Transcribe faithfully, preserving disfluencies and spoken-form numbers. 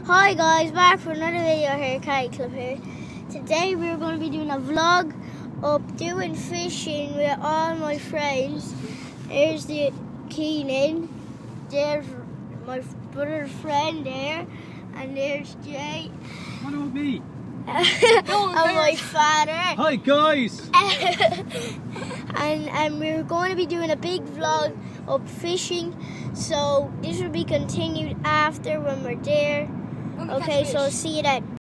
Hi guys, back for another video here, Kai Clip here. Today we're going to be doing a vlog of doing fishing with all my friends. There's the Keenan, there's my brother friend there, and there's Jay. What about me? and my father. Hi guys! and and we're going to be doing a big vlog of fishing, so this will be continued after when we're there. Okay, so see you then.